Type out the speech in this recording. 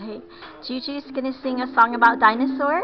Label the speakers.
Speaker 1: Okay. Juju's gonna sing a song about dinosaur.